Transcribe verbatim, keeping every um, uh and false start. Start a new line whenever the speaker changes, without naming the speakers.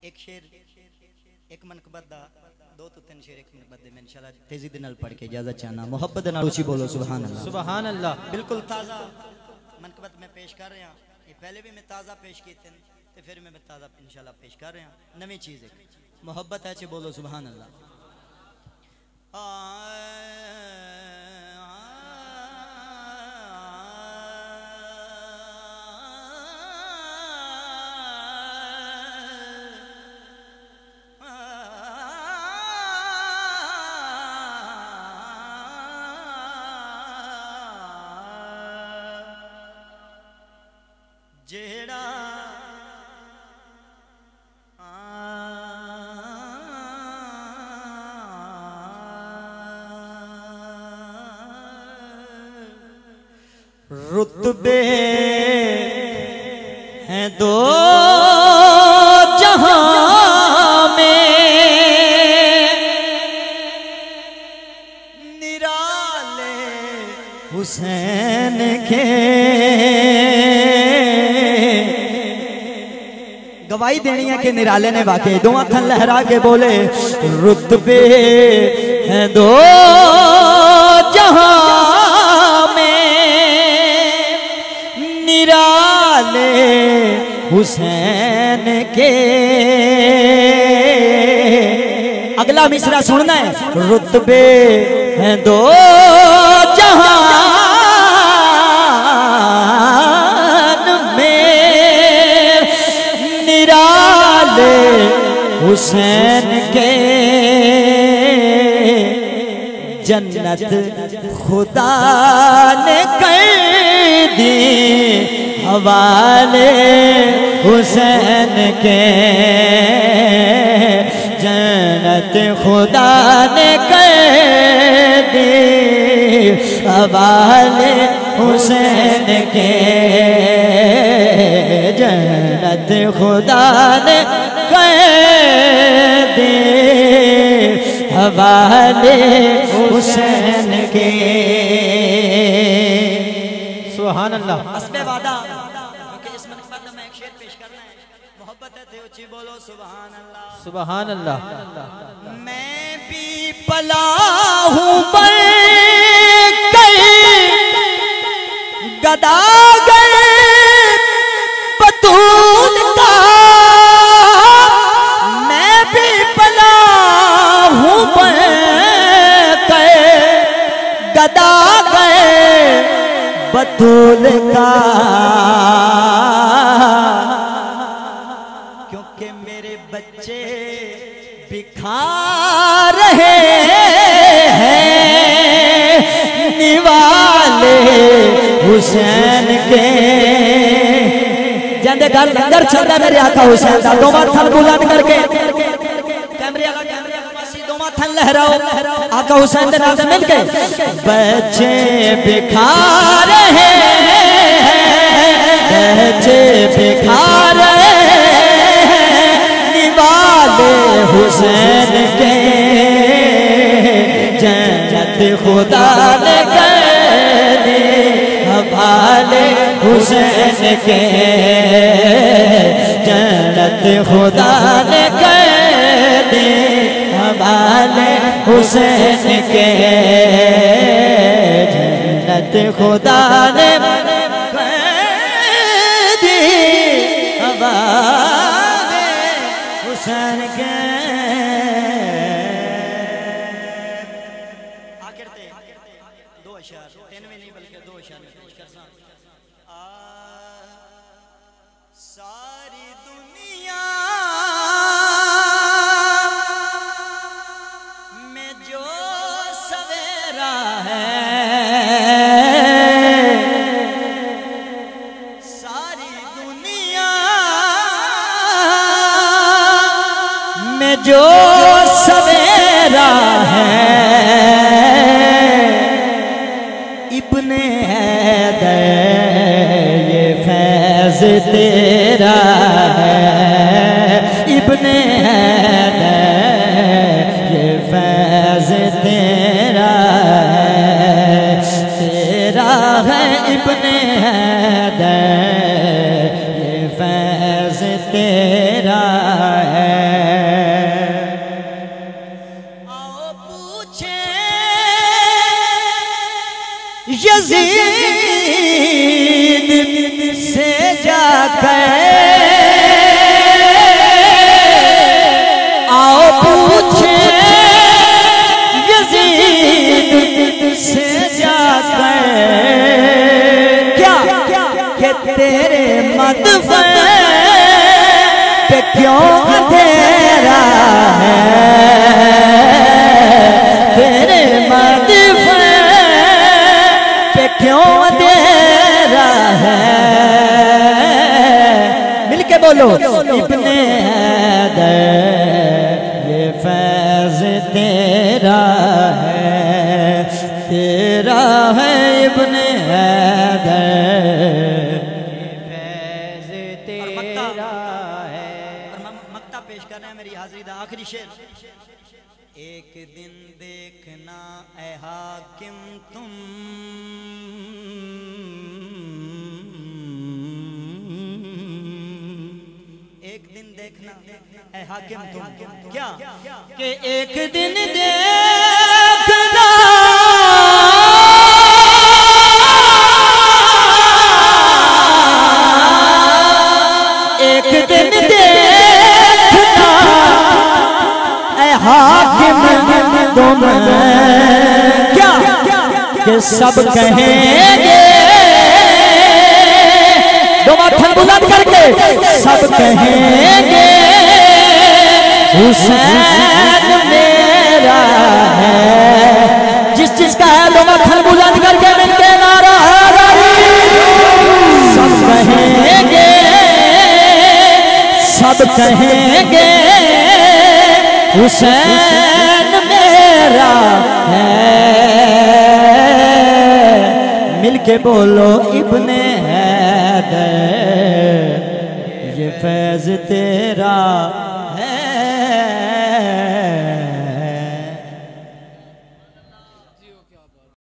एक शेर एक मनकबत दा दो तो तीन शेर एक मनकबत दे मैं इंशाल्लाह तेजी दे नाल पढ़ के इजाजत चाहना मोहब्बत दे नाल उची बोलो सुभान अल्लाह
सुभान अल्लाह।
बिल्कुल ताज़ा मनकबत मैं पेश कर रहा हूं। ये पहले भी मैं ताज़ा पेश की थी ते फिर मैं ताज़ा इंशाल्लाह पेश कर रहा हूं। नवी चीज है मोहब्बत है चे बोलो सुभान अल्लाह। जेड़ा रुतबे हैं दो जहां में निराले हुसैन के गवाही देनी है कि निराले ने वाकई दो अखन लहरा के बोले रुतबे हैं दो जहां में निराले हुसैन के। अगला मिसरा सुनना है रुतबे हैं दो जहां हुसैन के जन्नत खुदा ने कर दी हवाले हुसैन के जन्नत खुदा ने कर दी हवाले हुसैन के जन्नत खुदा ने दे हवाले हुसैन के। सुभान अल्लाह। हस्बे वादा क्योंकि इस मनकबत में एक शेर पेश करना है मोहब्बत है थे ऊंची बोलो सुभान अल्लाह।
सुभान अल्लाह।
मैं भी पला हूँ पर गदा गए बतूल का गदा गए बतूल का क्योंकि मेरे बच्चे बिखा रहे हैं निवाले हुसैन के। जंदे घर लंगर चलता मेरे आका हुसैन का दो बार थल बुलंद करके कैमरे वाला थन लहराओ आका हुसैन के नाम से मिलके बच्चे बिखा रहे बच्चे बिखा रहे निवाले हुसैन के जन्नत खुदा ने कर दी हवाले हुसैन के जन्नत खुदा ने कर दी हवाले हुसैन के जन्नत खुदा ने दी हवाले हुसैन के। आखिर ते दो अशार तीन में नहीं बल्कि दो अशार में पेश कर सा सारी दुनिया जो सवेरा है इब्ने हैदर ये फैज तेरा है इब्ने हैदर ये फैज तेरा है तेरा है इब्ने हैदर ये फैज तेरा है। यजीद से जाकर आओ पूछे यजीद से जाकर क्या कि तेरे मदफन पे क्यों अंधेरा है, तेरे मदफन पे क्यों अंधेरा है। मिलके बोलो इब्ने हैदर ये फैज तेरा है, तेरा है इब्ने हैदर फैज तेरा है। और मक्ता पेश कर रहे हैं मेरी हाजिरी दा आखिरी शेर। एक दिन देखना ऐ हाकिम तुम एक दिन देखना ऐ हाकिम तुम क्या कि एक दिन देखना एक दिन देखना ऐ हाकिम तुम क्या कि सब कहेंगे दो माथन बुलंद करके सब कहेंगे हुसैन मेरा है। जिस चीज का है दो माथन बुलंद करके मिलके नारा सब कहेंगे सब कहेंगे हुसैन मेरा है। मिलके बोलो इब्ने हैदर ये फैज तेरा